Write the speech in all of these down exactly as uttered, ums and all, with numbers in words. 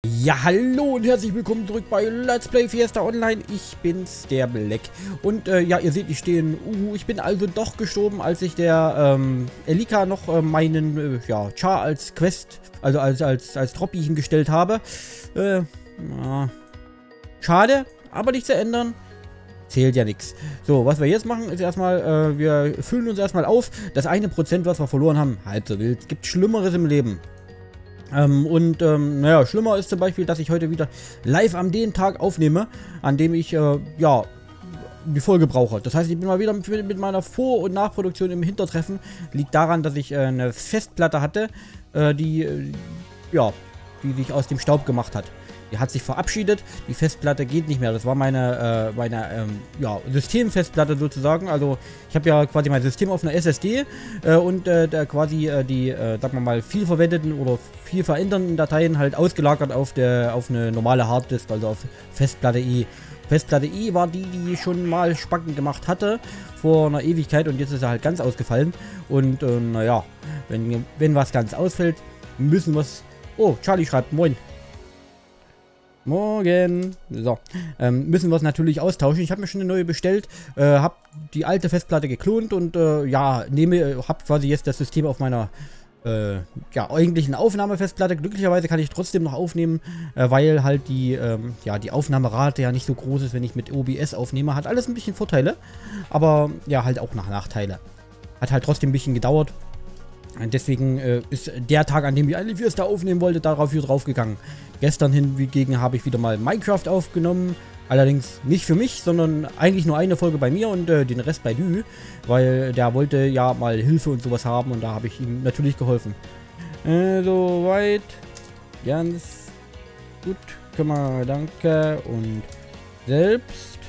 Ja, hallo und herzlich willkommen zurück bei Let's Play Fiesta Online. Ich bin's, der Black. Und äh, ja, ihr seht, ich stehe in Uhu. Ich bin also doch gestorben, als ich der ähm, Elika noch äh, meinen äh, ja, Char als Quest, also als, als, als Trophy hingestellt habe. Äh, ja. Schade, aber nicht zu ändern. Zählt ja nichts. So, was wir jetzt machen, ist erstmal, äh, wir füllen uns erstmal auf. Das eine Prozent, was wir verloren haben, halb so wild. Es gibt Schlimmeres im Leben. Ähm, und ähm, naja, schlimmer ist zum Beispiel, dass ich heute wieder live am den Tag aufnehme, an dem ich, äh, ja, die Folge brauche. Das heißt, ich bin mal wieder mit, mit meiner Vor- und Nachproduktion im Hintertreffen. Liegt daran, dass ich äh, eine Festplatte hatte, äh, die, äh, ja, die sich aus dem Staub gemacht hat. Die hat sich verabschiedet, die Festplatte geht nicht mehr. Das war meine, äh, meine ähm, ja, Systemfestplatte sozusagen. Also ich habe ja quasi mein System auf einer S S D äh, und äh, da quasi äh, die, äh, sagen wir mal, viel verwendeten oder viel verändernden Dateien halt ausgelagert auf, der, auf eine normale Harddisk, also auf Festplatte E. Festplatte E war die, die ich schon mal Spacken gemacht hatte vor einer Ewigkeit und jetzt ist er halt ganz ausgefallen. Und äh, naja, wenn, wenn was ganz ausfällt, müssen wir es... Oh, Charlie schreibt, moin. Morgen. So, ähm, müssen wir es natürlich austauschen. Ich habe mir schon eine neue bestellt, äh, habe die alte Festplatte geklont und äh, ja, nehme, habe quasi jetzt das System auf meiner äh, ja, eigentlichen Aufnahmefestplatte. Glücklicherweise kann ich trotzdem noch aufnehmen, äh, weil halt die, ähm, ja, die Aufnahmerate ja nicht so groß ist, wenn ich mit O B S aufnehme. Hat alles ein bisschen Vorteile, aber ja, halt auch nach Nachteile. Hat halt trotzdem ein bisschen gedauert. Und deswegen äh, ist der Tag, an dem ich eine Fiesta aufnehmen wollte, darauf hier draufgegangen. Gestern hingegen habe ich wieder mal Minecraft aufgenommen. Allerdings nicht für mich, sondern eigentlich nur eine Folge bei mir und äh, den Rest bei Dü. Weil der wollte ja mal Hilfe und sowas haben und da habe ich ihm natürlich geholfen. Äh, soweit. Ganz gut. Können wir, danke. Und selbst.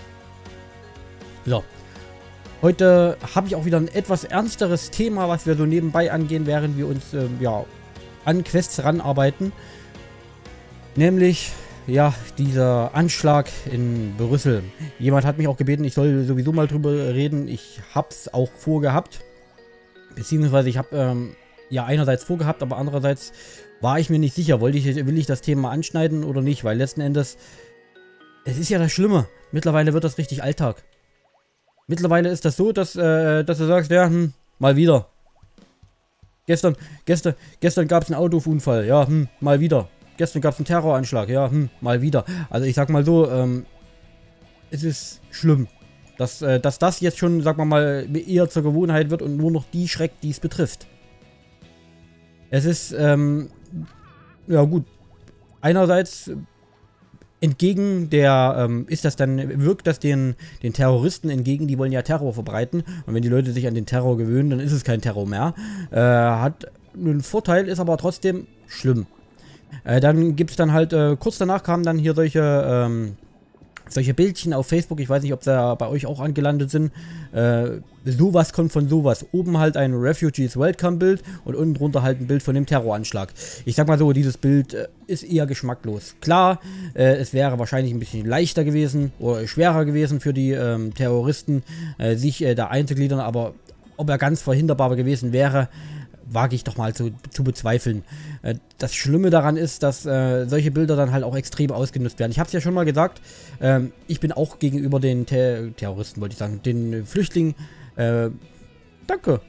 So. Heute habe ich auch wieder ein etwas ernsteres Thema, was wir so nebenbei angehen, während wir uns ähm, ja, an Quests ranarbeiten. Nämlich, ja, dieser Anschlag in Brüssel. Jemand hat mich auch gebeten, ich soll sowieso mal drüber reden. Ich habe es auch vorgehabt. Beziehungsweise ich habe ähm, ja einerseits vorgehabt, aber andererseits war ich mir nicht sicher, wollte ich, will ich das Thema anschneiden oder nicht. Weil letzten Endes, es ist ja das Schlimme. Mittlerweile wird das richtig Alltag. Mittlerweile ist das so, dass, äh, dass du sagst, ja, hm, mal wieder. Gestern, gestern, gestern gab es einen Autounfall, ja, hm, mal wieder. Gestern gab es einen Terroranschlag, ja, hm, mal wieder. Also ich sag mal so, ähm, es ist schlimm, dass, äh, dass das jetzt schon, sag mal, eher zur Gewohnheit wird und nur noch die schreckt, die es betrifft. Es ist, ähm, ja gut, einerseits... Entgegen der, ähm, ist das dann, wirkt das den, den Terroristen entgegen, die wollen ja Terror verbreiten. Und wenn die Leute sich an den Terror gewöhnen, dann ist es kein Terror mehr. Äh, hat einen Vorteil, ist aber trotzdem schlimm. Äh, dann gibt es dann halt, äh, kurz danach kamen dann hier solche, ähm, solche Bildchen auf Facebook, ich weiß nicht, ob sie bei euch auch angelandet sind. Äh, sowas kommt von sowas. Oben halt ein Refugees Welcome Bild und unten drunter halt ein Bild von dem Terroranschlag. Ich sag mal so, dieses Bild äh, ist eher geschmacklos. Klar, äh, es wäre wahrscheinlich ein bisschen leichter gewesen oder schwerer gewesen für die ähm, Terroristen, äh, sich äh, da einzugliedern, aber ob er ganz verhinderbar gewesen wäre, wage ich doch mal zu, zu bezweifeln. Äh, das Schlimme daran ist, dass äh, solche Bilder dann halt auch extrem ausgenutzt werden. Ich habe es ja schon mal gesagt, ähm, ich bin auch gegenüber den Ter Terroristen, wollte ich sagen, den Flüchtlingen, äh, danke.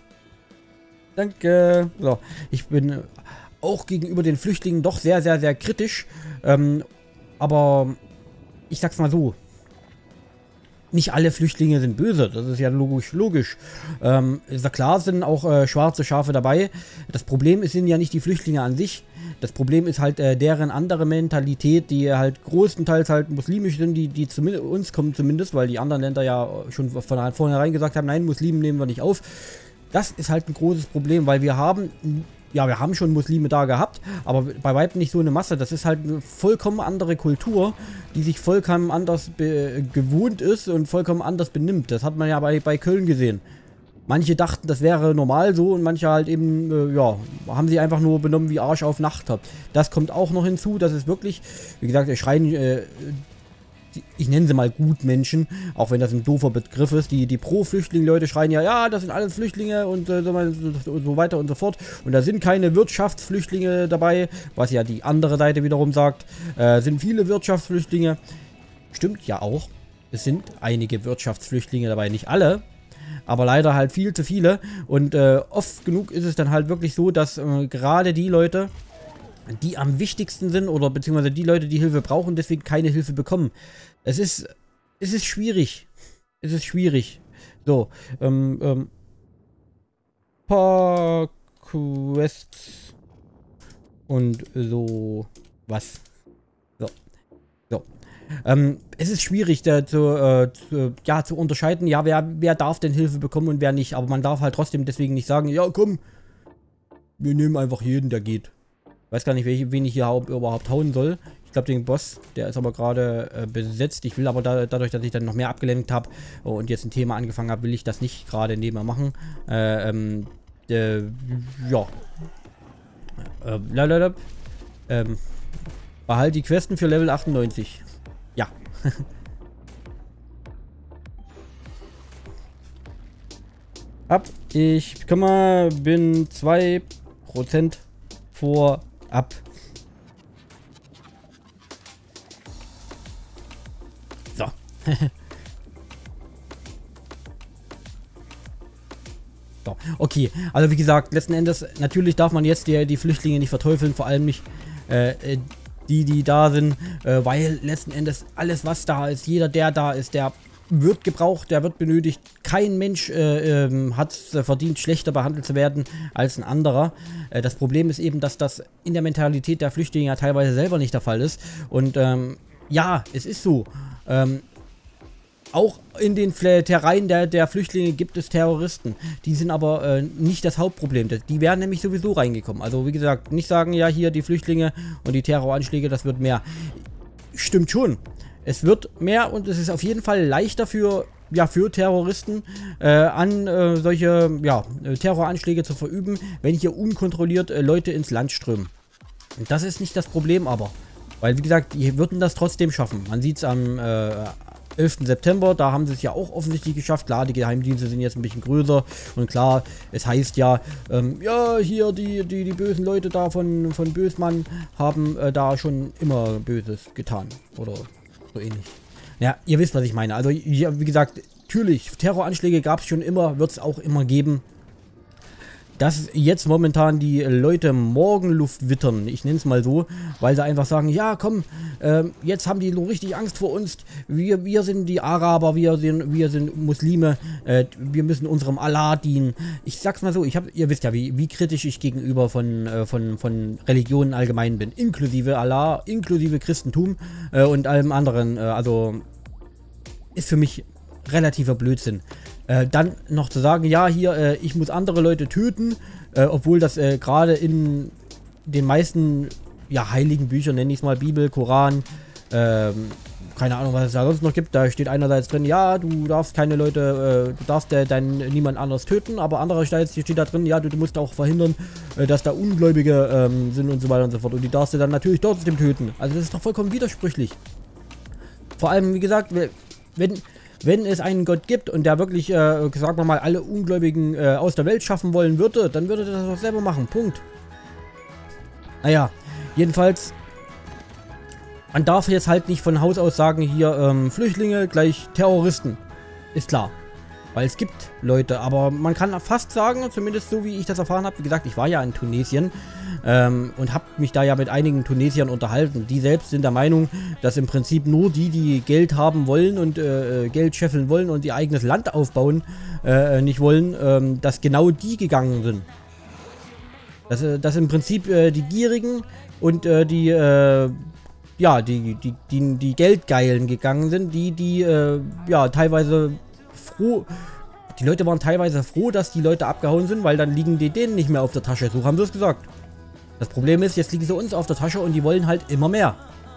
Danke. So, ich bin auch gegenüber den Flüchtlingen doch sehr, sehr, sehr kritisch. Ähm, aber ich sag's mal so. Nicht alle Flüchtlinge sind böse, das ist ja logisch, logisch. Ähm, ist ja klar, sind auch äh, schwarze Schafe dabei. Das Problem sind ja nicht die Flüchtlinge an sich. Das Problem ist halt äh, deren andere Mentalität, die halt größtenteils halt muslimisch sind, die, die zu uns kommen zumindest, weil die anderen Länder ja schon von vornherein gesagt haben, nein, Muslimen nehmen wir nicht auf. Das ist halt ein großes Problem, weil wir haben... Ja, wir haben schon Muslime da gehabt, aber bei weitem nicht so eine Masse. Das ist halt eine vollkommen andere Kultur, die sich vollkommen anders gewohnt ist und vollkommen anders benimmt. Das hat man ja bei, bei Köln gesehen. Manche dachten, das wäre normal so und manche halt eben, äh, ja, haben sich einfach nur benommen wie Arsch auf Nacht. Das kommt auch noch hinzu, das ist wirklich, wie gesagt, wir schreien... Äh, die, ich nenne sie mal Gutmenschen, auch wenn das ein doofer Begriff ist, die, die Pro-Flüchtling-Leute schreien ja, ja, das sind alles Flüchtlinge und äh, so weiter und so fort. Und da sind keine Wirtschaftsflüchtlinge dabei, was ja die andere Seite wiederum sagt, äh, sind viele Wirtschaftsflüchtlinge. Stimmt ja auch, es sind einige Wirtschaftsflüchtlinge dabei, nicht alle. Aber leider halt viel zu viele. Und äh, oft genug ist es dann halt wirklich so, dass äh, gerade die Leute, die am wichtigsten sind oder beziehungsweise die Leute, die Hilfe brauchen, deswegen keine Hilfe bekommen. Es ist, es ist schwierig. Es ist schwierig. So, ähm, ähm, paar Quests und so was. So, so. Ähm, es ist schwierig, da zu, äh, zu, ja, zu unterscheiden, ja, wer, wer darf denn Hilfe bekommen und wer nicht. Aber man darf halt trotzdem deswegen nicht sagen, ja, komm, wir nehmen einfach jeden, der geht. Ich weiß gar nicht, welche, wen ich hier überhaupt hauen soll. Ich glaube, den Boss, der ist aber gerade äh, besetzt. Ich will aber da, dadurch, dass ich dann noch mehr abgelenkt habe und jetzt ein Thema angefangen habe, will ich das nicht gerade nebenher machen. Äh, ähm, äh, ja. Äh, lalalab. Ähm, behalt die Questen für Level achtundneunzig. Ja. Ab. Ich, komm mal, bin zwei Prozent vor ab. So. So, okay. Also wie gesagt, letzten Endes, natürlich darf man jetzt die, die Flüchtlinge nicht verteufeln, vor allem nicht äh, die, die da sind, äh, weil letzten Endes alles, was da ist, jeder, der da ist, der wird gebraucht, der wird benötigt. Kein Mensch äh, ähm, hat es äh, verdient, schlechter behandelt zu werden als ein anderer. Äh, das Problem ist eben, dass das in der Mentalität der Flüchtlinge ja teilweise selber nicht der Fall ist. Und ähm, ja, es ist so. Ähm, auch in den Terrainen der, der Flüchtlinge gibt es Terroristen. Die sind aber äh, nicht das Hauptproblem. Die wären nämlich sowieso reingekommen. Also wie gesagt, nicht sagen, ja hier die Flüchtlinge und die Terroranschläge, das wird mehr. Stimmt schon. Es wird mehr und es ist auf jeden Fall leichter für, ja, für Terroristen äh, an äh, solche ja, Terroranschläge zu verüben, wenn hier unkontrolliert äh, Leute ins Land strömen. Und das ist nicht das Problem aber. Weil wie gesagt, die würden das trotzdem schaffen. Man sieht es am äh, elften September, da haben sie es ja auch offensichtlich geschafft. Klar, die Geheimdienste sind jetzt ein bisschen größer und klar, es heißt ja, ähm, ja, hier die, die, die bösen Leute da von, von Bösmann haben äh, da schon immer Böses getan oder so ähnlich. Ja, ihr wisst, was ich meine. Also, ja, wie gesagt, natürlich, Terroranschläge gab es schon immer, wird es auch immer geben. Dass jetzt momentan die Leute Morgenluft wittern, ich nenne es mal so, weil sie einfach sagen, ja komm, äh, jetzt haben die richtig Angst vor uns, wir, wir sind die Araber, wir sind, wir sind Muslime, äh, wir müssen unserem Allah dienen. Ich sag's mal so, ich hab, ihr wisst ja, wie, wie kritisch ich gegenüber von, äh, von, von Religionen allgemein bin, inklusive Allah, inklusive Christentum äh, und allem anderen, äh, also ist für mich relativer Blödsinn. Äh, dann noch zu sagen, ja, hier, äh, ich muss andere Leute töten, äh, obwohl das äh, gerade in den meisten, ja, heiligen Büchern, nenne ich es mal, Bibel, Koran, ähm, keine Ahnung, was es da sonst noch gibt, da steht einerseits drin, ja, du darfst keine Leute, äh, du darfst äh, dein, niemand anderes töten, aber andererseits steht da drin, ja, du, du musst auch verhindern, äh, dass da Ungläubige ähm, sind und so weiter und so fort, und die darfst du dann natürlich trotzdem töten. Also das ist doch vollkommen widersprüchlich. Vor allem, wie gesagt, wenn... Wenn es einen Gott gibt und der wirklich, äh, sagen wir mal, alle Ungläubigen äh, aus der Welt schaffen wollen würde, dann würde er das auch selber machen. Punkt. Naja, jedenfalls, man darf jetzt halt nicht von Haus aus sagen, hier ähm, Flüchtlinge gleich Terroristen. Ist klar. Weil es gibt Leute, aber man kann fast sagen, zumindest so wie ich das erfahren habe, wie gesagt, ich war ja in Tunesien ähm, und habe mich da ja mit einigen Tunesiern unterhalten. Die selbst sind der Meinung, dass im Prinzip nur die, die Geld haben wollen und äh, Geld scheffeln wollen und ihr eigenes Land aufbauen äh, nicht wollen, ähm, dass genau die gegangen sind. Dass, äh, dass im Prinzip äh, die Gierigen und äh, die, äh, ja, die, die, die, die Geldgeilen gegangen sind, die, die, äh, ja, teilweise froh, die Leute waren teilweise froh, dass die Leute abgehauen sind, weil dann liegen die denen nicht mehr auf der Tasche. So haben sie es gesagt. Das Problem ist, jetzt liegen sie uns auf der Tasche und die wollen halt immer mehr.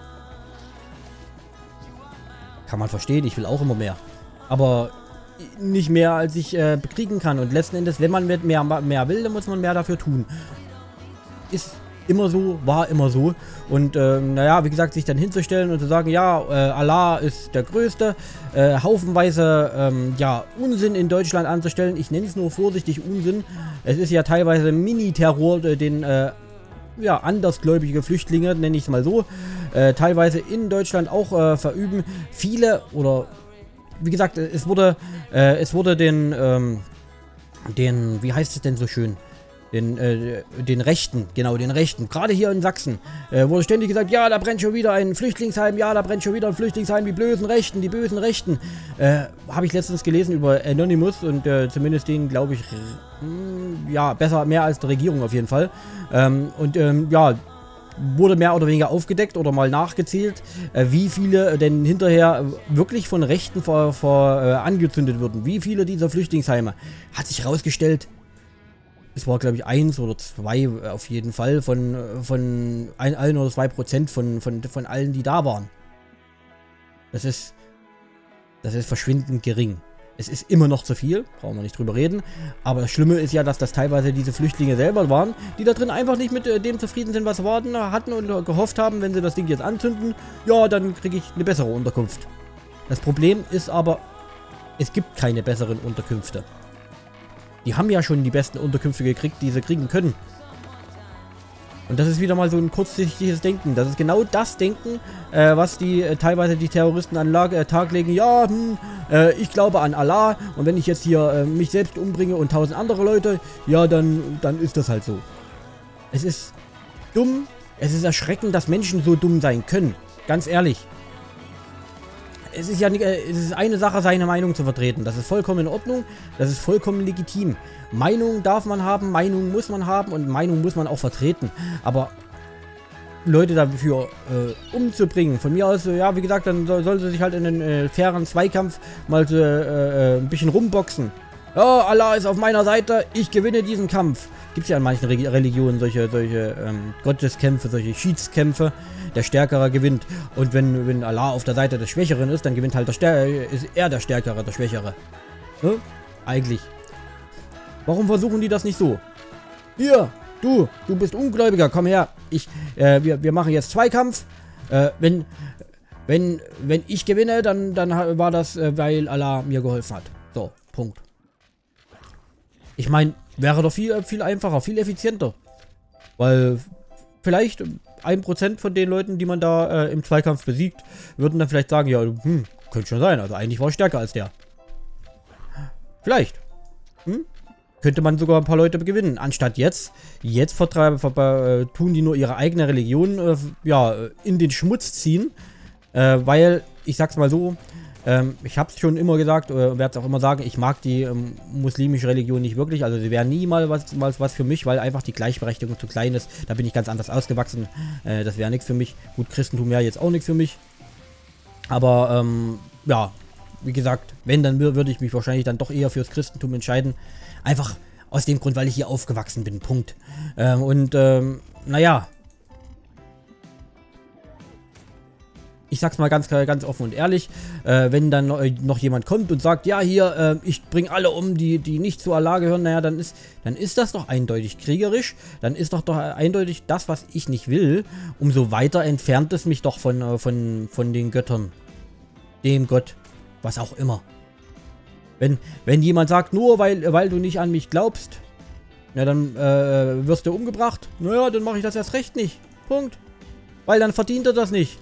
Kann man verstehen, ich will auch immer mehr. Aber nicht mehr, als ich äh, bekriegen kann. Und letzten Endes, wenn man mehr, mehr will, dann muss man mehr dafür tun. Ist immer so, war immer so. Und ähm, naja, wie gesagt, sich dann hinzustellen und zu sagen, ja, äh, Allah ist der Größte, äh, haufenweise ähm, ja, Unsinn in Deutschland anzustellen. Ich nenne es nur vorsichtig Unsinn. Es ist ja teilweise Mini-Terror, äh, den äh, ja, andersgläubige Flüchtlinge, nenne ich es mal so, äh, teilweise in Deutschland auch äh, verüben. Viele oder wie gesagt, es wurde, äh, es wurde den, ähm, den, wie heißt es denn so schön? Den, äh, den Rechten, genau, den Rechten, gerade hier in Sachsen, äh, wurde ständig gesagt, ja, da brennt schon wieder ein Flüchtlingsheim, ja, da brennt schon wieder ein Flüchtlingsheim, die bösen Rechten, die bösen Rechten. Äh, habe ich letztens gelesen über Anonymous und äh, zumindest den, glaube ich, mh, ja, besser, mehr als die Regierung auf jeden Fall. Ähm, und ähm, ja, wurde mehr oder weniger aufgedeckt oder mal nachgezählt, äh, wie viele denn hinterher wirklich von Rechten vor, vor, äh, angezündet wurden. Wie viele dieser Flüchtlingsheime. Hat sich herausgestellt, es war, glaube ich, eins oder zwei auf jeden Fall von, von ein, ein oder zwei Prozent von, von, von allen, die da waren. Das ist, das ist verschwindend gering. Es ist immer noch zu viel, brauchen wir nicht drüber reden. Aber das Schlimme ist ja, dass das teilweise diese Flüchtlinge selber waren, die da drin einfach nicht mit äh, dem zufrieden sind, was sie warten, hatten und gehofft haben, wenn sie das Ding jetzt anzünden, ja, dann kriege ich eine bessere Unterkunft. Das Problem ist aber, es gibt keine besseren Unterkünfte. Die haben ja schon die besten Unterkünfte gekriegt, die sie kriegen können. Und das ist wieder mal so ein kurzsichtiges Denken. Das ist genau das Denken, äh, was die äh, teilweise die Terroristen an Lage, äh, Tag legen. Ja, hm, äh, ich glaube an Allah und wenn ich jetzt hier äh, mich selbst umbringe und tausend andere Leute, ja, dann, dann ist das halt so. Es ist dumm, es ist erschreckend, dass Menschen so dumm sein können. Ganz ehrlich. Es ist ja nicht, äh, es ist eine Sache, seine Meinung zu vertreten. Das ist vollkommen in Ordnung, das ist vollkommen legitim. Meinung darf man haben, Meinung muss man haben und Meinung muss man auch vertreten. Aber Leute dafür äh, umzubringen, von mir aus, äh, ja, wie gesagt, dann soll, soll sie sich halt in einen äh, fairen Zweikampf mal äh, äh, ein bisschen rumboxen. Ja, Allah ist auf meiner Seite, ich gewinne diesen Kampf. Gibt es ja in manchen Re Religionen solche, solche ähm, Gotteskämpfe, solche Schiedskämpfe. Der Stärkere gewinnt. Und wenn, wenn Allah auf der Seite des Schwächeren ist, dann gewinnt halt der Stär ist er der Stärkere, der Schwächere. Ne? Eigentlich. Warum versuchen die das nicht so? Hier, du, du bist Ungläubiger, komm her. Ich, äh, wir, wir machen jetzt Zweikampf. Äh, wenn, wenn, wenn ich gewinne, dann, dann war das, äh, weil Allah mir geholfen hat. So, Punkt. Ich meine, wäre doch viel, viel einfacher, viel effizienter. Weil vielleicht ein Prozent von den Leuten, die man da äh, im Zweikampf besiegt, würden dann vielleicht sagen, ja, hm, könnte schon sein. Also eigentlich war ich stärker als der. Vielleicht. Hm? Könnte man sogar ein paar Leute gewinnen. Anstatt jetzt, jetzt vertreiben, ver äh, tun die nur ihre eigene Religion äh, ja, in den Schmutz ziehen. Äh, weil, ich sag's mal so, ähm, ich hab's schon immer gesagt, äh, werde es auch immer sagen, ich mag die ähm, muslimische Religion nicht wirklich. Also sie wäre nie mal was, mal was für mich, weil einfach die Gleichberechtigung zu klein ist. Da bin ich ganz anders ausgewachsen. Äh, das wäre nichts für mich. Gut, Christentum wäre jetzt auch nichts für mich. Aber, ähm, ja, wie gesagt, wenn, dann würde ich mich wahrscheinlich dann doch eher fürs Christentum entscheiden. Einfach aus dem Grund, weil ich hier aufgewachsen bin. Punkt. Ähm, und, ähm, naja. Ich sag's mal ganz, ganz offen und ehrlich, äh, wenn dann noch jemand kommt und sagt, ja, hier, äh, ich bringe alle um, die, die nicht zu Allah gehören, naja, dann ist, dann ist das doch eindeutig kriegerisch, dann ist doch doch eindeutig das, was ich nicht will, umso weiter entfernt es mich doch von, äh, von, von den Göttern, dem Gott, was auch immer. Wenn, wenn jemand sagt, nur weil, weil du nicht an mich glaubst, na, dann äh, wirst du umgebracht, naja, dann mache ich das erst recht nicht, Punkt, weil dann verdient er das nicht.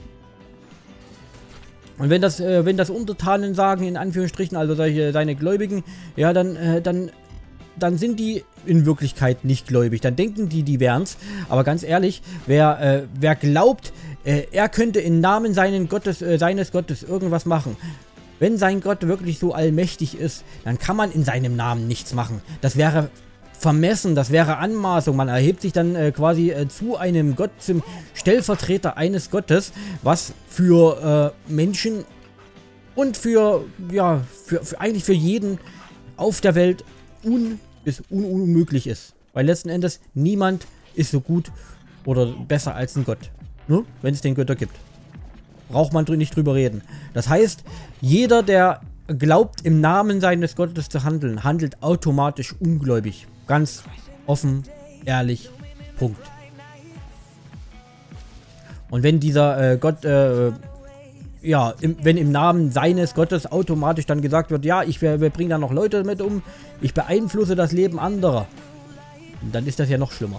Und wenn das, äh, wenn das Untertanen sagen, in Anführungsstrichen, also solche, seine Gläubigen, ja, dann, äh, dann, dann sind die in Wirklichkeit nicht gläubig. Dann denken die, die wären's. Aber ganz ehrlich, wer, äh, wer glaubt, äh, er könnte im Namen seinen Gottes, äh, seines Gottes irgendwas machen. Wenn sein Gott wirklich so allmächtig ist, dann kann man in seinem Namen nichts machen. Das wäre vermessen, das wäre Anmaßung. Man erhebt sich dann äh, quasi äh, zu einem Gott, zum Stellvertreter eines Gottes, was für äh, Menschen und für, ja, für, für eigentlich für jeden auf der Welt un bis un unmöglich ist. Weil letzten Endes niemand ist so gut oder besser als ein Gott. Ne? Wenn es den Götter gibt. Braucht man nicht drüber reden. Das heißt, jeder, der glaubt, im Namen seines Gottes zu handeln, handelt automatisch ungläubig. Ganz offen, ehrlich, Punkt. Und wenn dieser äh, Gott, äh, ja, im, wenn im Namen seines Gottes automatisch dann gesagt wird, ja, ich wir, wir bringen da noch Leute mit um, ich beeinflusse das Leben anderer, dann ist das ja noch schlimmer.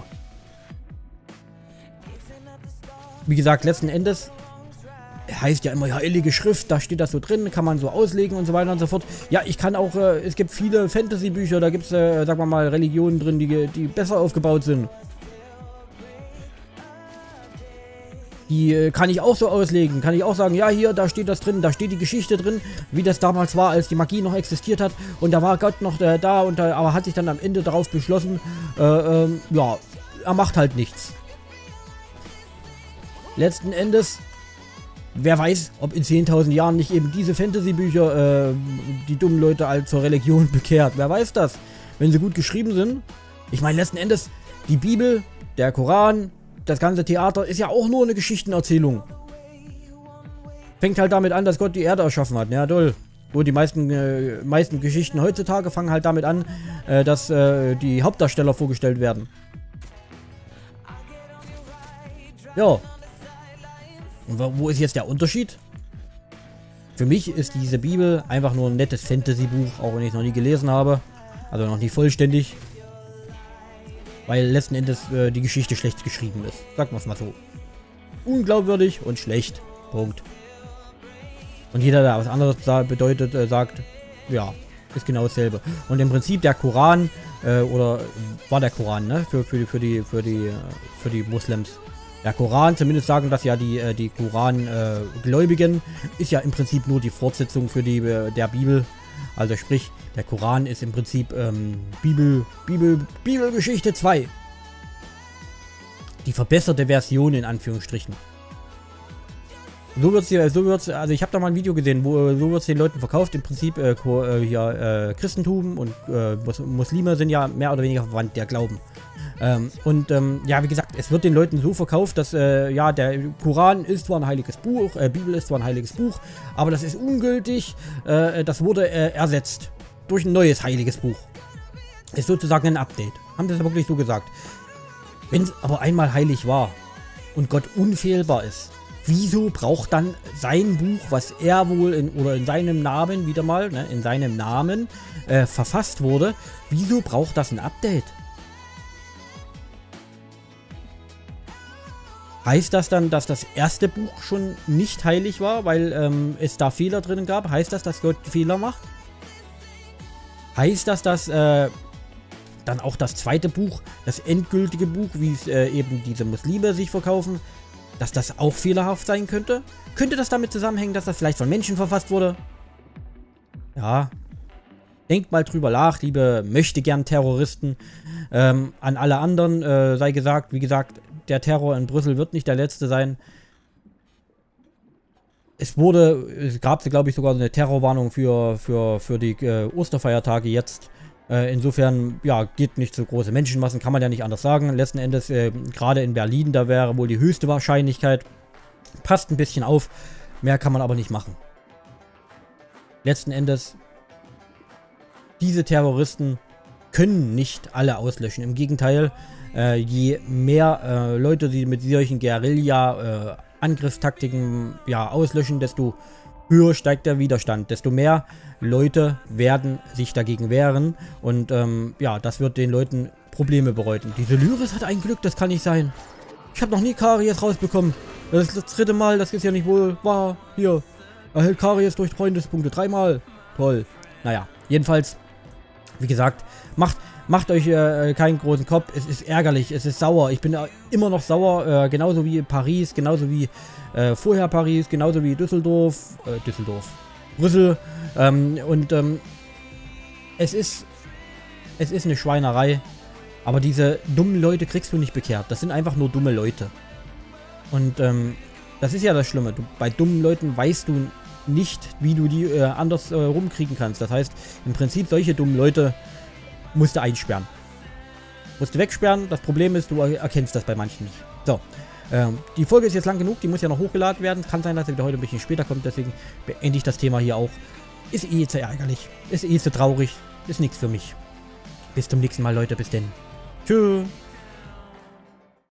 Wie gesagt, letzten Endes heißt ja immer, ja, heilige Schrift, da steht das so drin, kann man so auslegen und so weiter und so fort. Ja, ich kann auch, äh, es gibt viele Fantasy-Bücher, da gibt es, äh, sagen wir mal, Religionen drin, die, die besser aufgebaut sind. Die äh, kann ich auch so auslegen, kann ich auch sagen, ja, hier, da steht das drin, da steht die Geschichte drin, wie das damals war, als die Magie noch existiert hat. Und da war Gott noch äh, da, und äh, aber hat sich dann am Ende darauf beschlossen, äh, ähm, ja, er macht halt nichts. Letzten Endes, wer weiß, ob in zehntausend Jahren nicht eben diese Fantasy-Bücher äh, die dummen Leute halt zur Religion bekehrt. Wer weiß das, wenn sie gut geschrieben sind. Ich meine, letzten Endes, die Bibel, der Koran, das ganze Theater ist ja auch nur eine Geschichtenerzählung. Fängt halt damit an, dass Gott die Erde erschaffen hat. Ja, toll. Wo die meisten, äh, meisten Geschichten heutzutage fangen halt damit an, äh, dass äh, die Hauptdarsteller vorgestellt werden. Ja. Und wo ist jetzt der Unterschied? Für mich ist diese Bibel einfach nur ein nettes Fantasy-Buch, auch wenn ich es noch nie gelesen habe. Also noch nie vollständig. Weil letzten Endes äh, die Geschichte schlecht geschrieben ist. Sagen wir es mal so. Unglaubwürdig und schlecht. Punkt. Und jeder, der was anderes da bedeutet, äh, sagt, ja, ist genau dasselbe. Und im Prinzip der Koran, äh, oder war der Koran, ne? Für, für, die, für, die, für, die, für die Moslems. Der Koran, zumindest sagen das ja die, die Koran-Gläubigen, äh, ist ja im Prinzip nur die Fortsetzung für die äh, der Bibel. Also sprich, der Koran ist im Prinzip ähm, Bibel, Bibel, Bibelgeschichte zwei. Die verbesserte Version in Anführungsstrichen. So wird's hier, so wird's, also ich habe da mal ein Video gesehen, wo so wird es den Leuten verkauft. Im Prinzip äh, hier, äh, Christentum und äh, Muslime sind ja mehr oder weniger verwandt, der Glauben. Ähm, und ähm, ja, wie gesagt, es wird den Leuten so verkauft, dass äh, ja, der Koran ist zwar ein heiliges Buch, äh, Bibel ist zwar ein heiliges Buch, aber das ist ungültig, äh, das wurde äh, ersetzt durch ein neues heiliges Buch. Ist sozusagen ein Update. Haben das wirklich so gesagt. Wenn es aber einmal heilig war und Gott unfehlbar ist, wieso braucht dann sein Buch, was er wohl in, oder in seinem Namen, wieder mal, ne, in seinem Namen äh, verfasst wurde, wieso braucht das ein Update? Heißt das dann, dass das erste Buch schon nicht heilig war, weil ähm, es da Fehler drin gab? Heißt das, dass Gott Fehler macht? Heißt das, dass äh, dann auch das zweite Buch, das endgültige Buch, wie es äh, eben diese Muslime sich verkaufen, dass das auch fehlerhaft sein könnte? Könnte das damit zusammenhängen, dass das vielleicht von Menschen verfasst wurde? Ja. Denkt mal drüber nach, liebe Möchtegern-Terroristen. Ähm, an alle anderen äh, sei gesagt, wie gesagt, der Terror in Brüssel wird nicht der letzte sein. Es wurde, es gab, glaube ich, sogar eine Terrorwarnung für, für, für die äh, Osterfeiertage jetzt. Äh, insofern, ja, geht nicht so große Menschenmassen, kann man ja nicht anders sagen. Letzten Endes, äh, gerade in Berlin, da wäre wohl die höchste Wahrscheinlichkeit. Passt ein bisschen auf, mehr kann man aber nicht machen. Letzten Endes, diese Terroristen können nicht alle auslöschen. Im Gegenteil, äh, je mehr äh, Leute, die mit solchen Guerilla-Angriffstaktiken äh, ja, auslöschen, desto höher steigt der Widerstand. Desto mehr Leute werden sich dagegen wehren. Und ähm, ja, das wird den Leuten Probleme bereiten. Diese Lyris hat ein Glück, das kann nicht sein. Ich habe noch nie Karies rausbekommen. Das ist das dritte Mal, das ist ja nicht wohl wahr. Hier, erhält Karies durch Freundespunkte. Dreimal. Toll. Naja, jedenfalls, wie gesagt, macht... Macht euch äh, keinen großen Kopf, es ist ärgerlich, es ist sauer. Ich bin äh, immer noch sauer, äh, genauso wie Paris, genauso wie äh, vorher Paris, genauso wie Düsseldorf, äh, Düsseldorf, Brüssel. Ähm, und ähm, es ist, es ist eine Schweinerei, aber diese dummen Leute kriegst du nicht bekehrt. Das sind einfach nur dumme Leute. Und ähm, das ist ja das Schlimme. Du, bei dummen Leuten weißt du nicht, wie du die äh, anders äh, rumkriegen kannst. Das heißt, im Prinzip solche dummen Leute musst du einsperren. Musst du wegsperren. Das Problem ist, du erkennst das bei manchen nicht. So. Ähm, die Folge ist jetzt lang genug. Die muss ja noch hochgeladen werden. Kann sein, dass sie wieder heute ein bisschen später kommt. Deswegen beende ich das Thema hier auch. Ist eh zu ärgerlich. Ist eh zu traurig. Ist nichts für mich. Bis zum nächsten Mal, Leute. Bis denn. Tschüss.